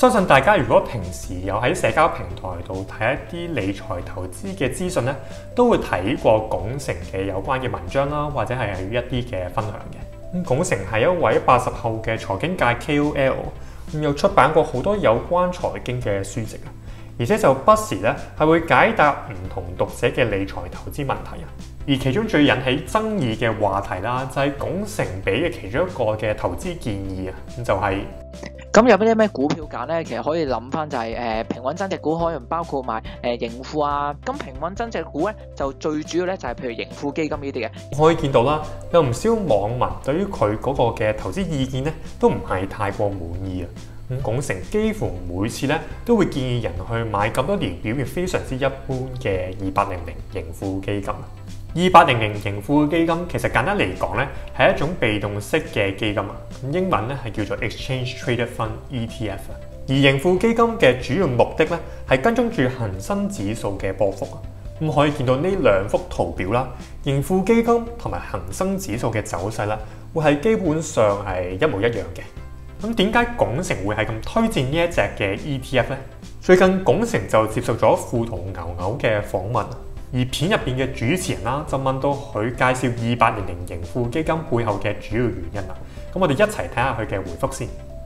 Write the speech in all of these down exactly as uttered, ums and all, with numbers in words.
相信大家如果平時有喺社交平台度睇一啲理財投資嘅資訊咧，都會睇過拱成嘅有關嘅文章啦，或者係一啲嘅分享嘅。咁拱成係一位八十後嘅財經界 K O L， 咁又出版過好多有關財經嘅書籍啊，而且就不時咧係會解答唔同讀者嘅理財投資問題啊。而其中最引起爭議嘅話題啦，就係拱成俾嘅其中一個嘅投資建議啊，咁就係、是。 咁有啲咩股票揀咧？其實可以諗翻就係、是、誒、呃、平穩增值股，可能包括埋誒、呃、盈富啊。咁平穩增值股咧，就最主要咧就係、是、譬如盈富基金呢啲嘅。 可以見到啦，有唔少網民對於佢嗰個嘅投資意見咧，都唔係太過滿意啊。咁拱成幾乎每次咧都會建議人去買咁多年表現非常之一般嘅二八零零盈富基金。二八零零盈富基金其實簡單嚟講咧係一種被動式嘅基金啊，咁英文咧係叫做 Exchange Traded Fund E T F 啊。而盈富基金嘅主要目的咧係跟蹤住恒生指數嘅波幅啊。咁可以見到呢兩幅圖表啦，盈富基金同埋恒生指數嘅走勢啦，會係基本上係一模一樣嘅。咁點解拱成會係咁推薦呢一隻嘅 E T F 咧？最近拱成就接受咗富途牛牛嘅訪問。而片入邊嘅主持人啦，就問到佢介紹二八零零盈富基金背後嘅主要原因啦。咁我哋一齊睇下佢嘅回覆先。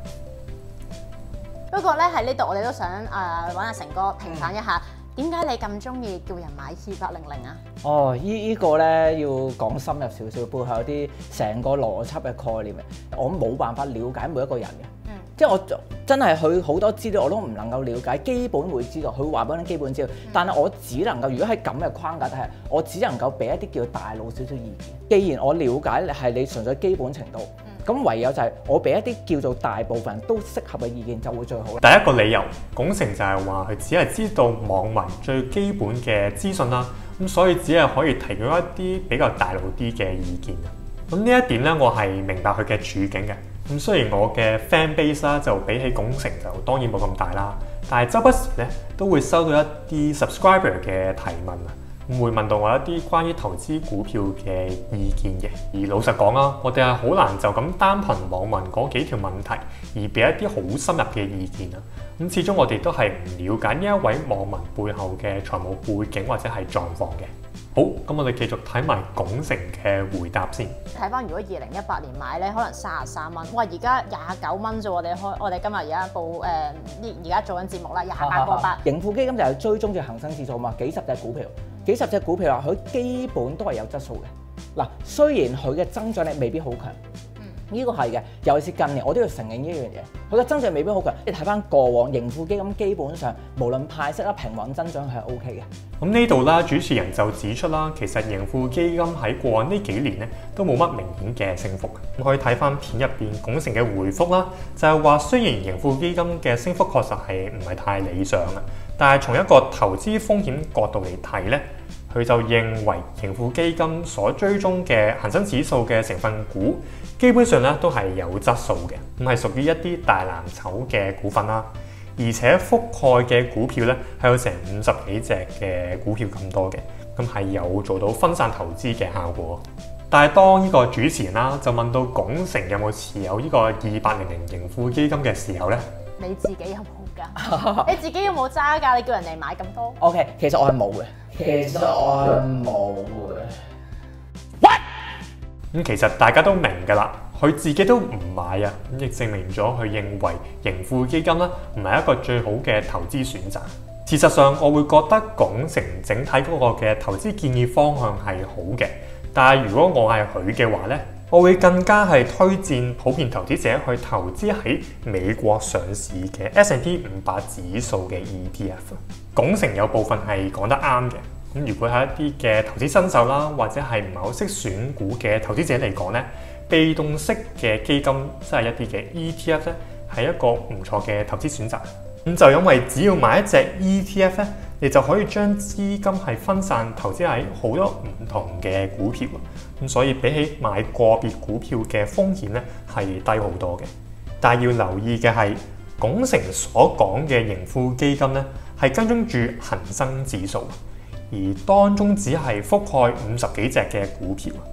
不過咧喺呢度，我哋都想誒揾阿成哥平反一下，點解你咁中意叫人買二八零零啊？ 哦，依依個咧要講深入少少，背後有啲成個邏輯嘅概念嘅，我冇辦法了解每一個人嘅。嗯，即係我真係佢好多資料我都唔能夠了解，基本會知道，佢話俾你基本資料，嗯、但係我只能夠，如果喺咁嘅框架底下，我只能夠俾一啲叫大路少少意見。既然我了解係你純粹基本程度，咁、嗯、唯有就係我俾一啲叫做大部分都適合嘅意見就會最好。 第一個理由，拱成就係話佢只係知道網民最基本嘅資訊啦，咁所以只係可以提供一啲比較大路啲嘅意見。咁呢一點咧，我係明白佢嘅處境嘅。咁雖然我嘅 fan base 啦，就比起拱成就當然冇咁大啦，但係周不時咧都會收到一啲 subscriber 嘅提問啊，咁會問到我一啲關於投資股票嘅意見嘅。而老實講啊，我哋係好難就咁單憑網民嗰幾條問題而俾一啲好深入嘅意見啊。咁始終我哋都係唔了解呢一位網民背後嘅財務背景或者係狀況嘅。好，咁我哋繼續睇埋拱成嘅回答先。 睇翻如果二零一八年買咧，可能三十三蚊，哇！而家廿九蚊啫，我哋開我哋今日而家報誒，而家做緊節目啦，廿八個八。 盈富基金就係追蹤住恒生指數嘛，幾十隻股票，幾十隻股票啊，佢基本都係有質素嘅。嗱，雖然佢嘅增長力未必好強。呢個係嘅，尤其是近年，我都要承認呢樣嘢，佢嘅增長未必好強。你睇翻過往盈富基金，基本上無論派息啦、平穩增長係 O K 嘅。 咁呢度啦，主持人就指出啦，其實盈富基金喺過往呢幾年咧都冇乜明顯嘅升幅。咁可以睇翻片入邊拱成嘅回覆啦，就係話雖然盈富基金嘅升幅確實係唔係太理想啊，但係從一個投資風險角度嚟睇咧，佢就認為盈富基金所追蹤嘅恒生指數嘅成分股，基本上咧都係有質素嘅，咁係屬於一啲大藍籌嘅股份啦，而且覆蓋嘅股票咧係有成五十幾隻嘅股票咁多嘅，咁係有做到分散投資嘅效果。但係當呢個主持人啦就問到拱成有冇持有呢個二八零零盈富基金嘅時候咧， 你自己有冇㗎？你自己有冇揸㗎？你叫人哋買咁多 ？O K， 其實我係冇嘅，其實我係冇嘅。 What？咁其實大家都明㗎啦，佢自己都唔買啊，咁亦證明咗佢認為盈富基金咧唔係一個最好嘅投資選擇。事實上，我會覺得拱成整體嗰個嘅投資建議方向係好嘅，但係如果我係佢嘅話咧，我會更加係推薦普遍投資者去投資喺美國上市嘅 S and P 五百指數嘅 E T F。拱成有部分係講得啱嘅。咁如果係一啲嘅投資新手啦，或者係唔係好識選股嘅投資者嚟講咧，被動式嘅基金即係一啲嘅 E T F 咧，係一個唔錯嘅投資選擇。咁就因為只要買一隻 E T F 咧，你就可以將資金係分散投資喺好多唔同嘅股票。咁所以比起買個別股票嘅風險咧，係低好多嘅。但係要留意嘅係，拱成所講嘅盈富基金咧，係跟蹤住恒生指數。而當中只係覆蓋五十幾隻嘅股票，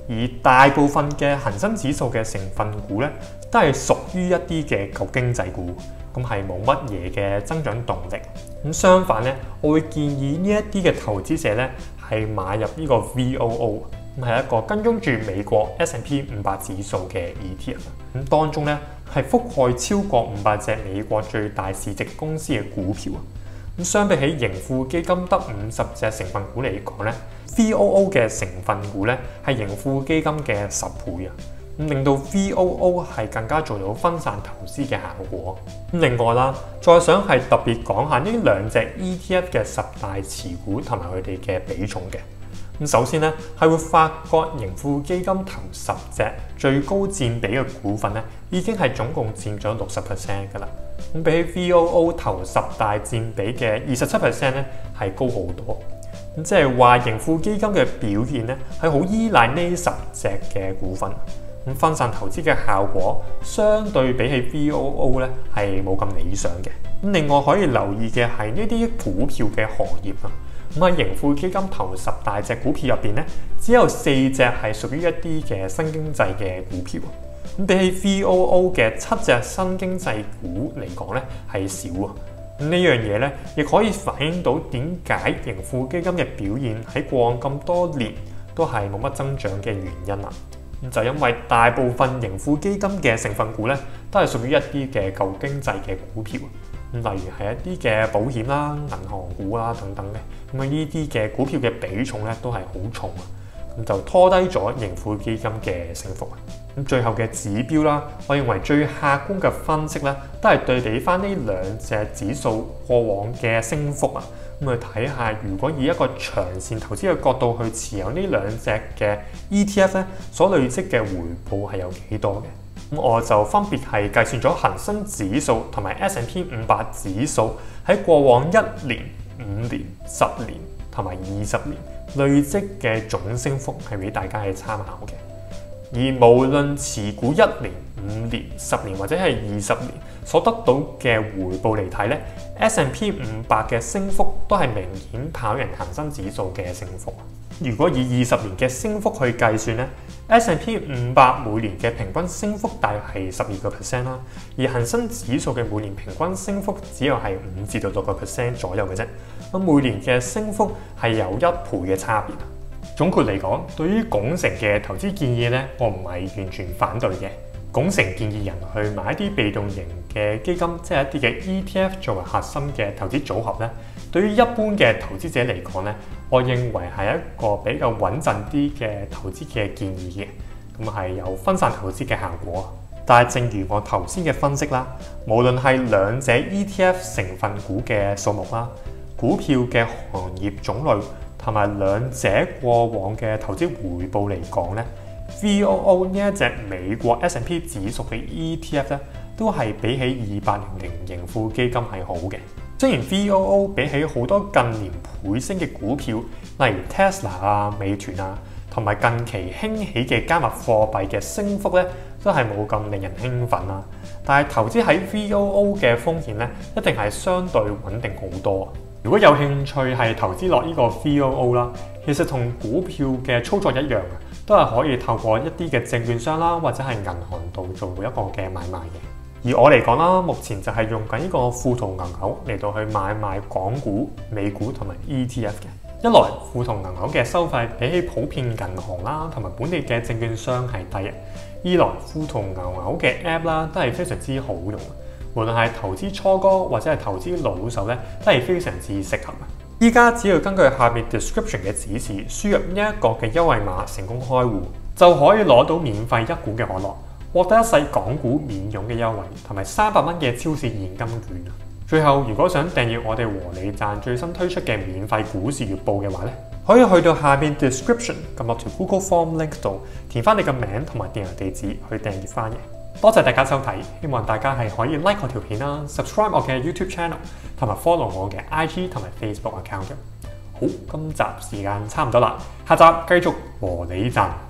而大部分嘅恒生指數嘅成分股咧，都係屬於一啲嘅舊經濟股，咁係冇乜嘢嘅增長動力。咁相反咧，我會建議呢一啲嘅投資者咧係買入呢個 V O O， 咁係一個跟蹤住美國 S and P 五百指數嘅 E T F。咁當中咧係覆蓋超過五百隻美國最大市值公司嘅股票啊。咁相比起盈富基金得五十隻成分股嚟講咧 ，V O O 嘅成分股咧係盈富基金嘅十倍啊！咁令到 V O O 係更加做到分散投資嘅效果。咁另外啦，再想係特別講下呢兩隻 E T F 嘅十大持股同埋佢哋嘅比重嘅。咁首先咧係會發覺盈富基金頭十隻最高佔比嘅股份咧，已經係總共佔咗六十 percent 㗎啦。咁比起 V O O 頭十大佔比嘅二十七 percent 咧，係高好多。咁即係話盈富基金嘅表現咧，係好依賴呢十隻嘅股份。咁分散投資嘅效果，相對比起 V O O 咧係冇咁理想嘅。咁另外可以留意嘅係呢啲股票嘅行業啊。咁喺盈富基金頭十大隻股票入邊咧，只有四隻係屬於一啲嘅新經濟嘅股票。咁比起 V O O 嘅七隻新經濟股嚟講咧，係少啊。咁呢樣嘢咧，亦可以反映到點解盈富基金嘅表現喺過往咁多年都係冇乜增長嘅原因啦。咁就因為大部分盈富基金嘅成分股咧，都係屬於一啲嘅舊經濟嘅股票。咁例如係一啲嘅保險啦、銀行股啦等等嘅。咁啊，呢啲嘅股票嘅比重咧都係好重啊。咁就拖低咗盈富基金嘅升幅啊。咁最後嘅指標啦，我認為最客觀嘅分析咧，都係對比翻呢兩隻指數過往嘅升幅啊。咁去睇下，如果以一個長線投資嘅角度去持有呢兩隻嘅 E T F 咧，所累積嘅回報係有幾多嘅？咁我就分別係計算咗恒生指數同埋 S and P 五百指數喺過往一年、五年、十年同埋二十年累積嘅總升幅係俾大家去參考嘅。而無論持股一年、五年、十年或者係二十年所得到嘅回報嚟睇咧 ，S and P 五百嘅升幅都係明顯跑贏恒生指數嘅升幅。如果以二十年嘅升幅去計算咧 ，S and P 五百每年嘅平均升幅大約係十二個 percent 啦，而恒生指數嘅每年平均升幅只有係五至到六個 percent 左右嘅啫。咁每年嘅升幅係有一倍嘅差別。總括嚟講，對於拱成嘅投資建議咧，我唔係完全反對嘅。拱成建議人去買一啲被動型嘅基金，即係一啲嘅 E T F 作為核心嘅投資組合咧。對於一般嘅投資者嚟講咧，我認為係一個比較穩陣啲嘅投資嘅建議嘅，咁係有分散投資嘅效果。但係正如我頭先嘅分析啦，無論係兩者 E T F 成分股嘅數目啦、股票嘅行業種類，同埋兩者過往嘅投資回報嚟講咧 ，V O O 呢一隻美國 S and P 指數嘅 E T F 咧，都係比起二八零零盈富基金係好嘅。雖然 V O O 比起好多近年倍升嘅股票，例如 Tesla 啊、美團啊，同埋近期興起嘅加密貨幣嘅升幅咧，都係冇咁令人興奮啦。但係投資喺 V O O 嘅風險咧，一定係相對穩定好多。如果有興趣係投資落呢個 V O O 啦，其實同股票嘅操作一樣，都係可以透過一啲嘅證券商啦，或者係銀行度做一個嘅買賣嘅。而我嚟講啦，目前就係用緊呢個富途牛牛嚟到去買賣港股、美股同埋 E T F 嘅。一來富途牛牛嘅收費比起普遍銀行啦同埋本地嘅證券商係低嘅；二來富途牛牛嘅 App 啦都係非常之好用，無論係投資初哥或者係投資老手咧，都係非常之適合。依家只要根據下面 description 嘅指示，輸入呢一個嘅優惠碼成功開戶，就可以攞到免費一股嘅可樂，獲得一世港股免佣嘅優惠，同埋三百蚊嘅超市現金券。最後，如果想訂閱我哋和你賺最新推出嘅免費股市月報嘅話咧，可以去到下面 description 撳落條 Google Form link 度，填翻你嘅名同埋電郵地址去訂閱翻嘅。多謝大家收睇，希望大家係可以 like 我條片啦 ，subscribe 我嘅 YouTube channel， 同埋 follow 我嘅 I G 同埋 Facebook account 嘅。好，今集時間差唔多啦，下集繼續和你賺。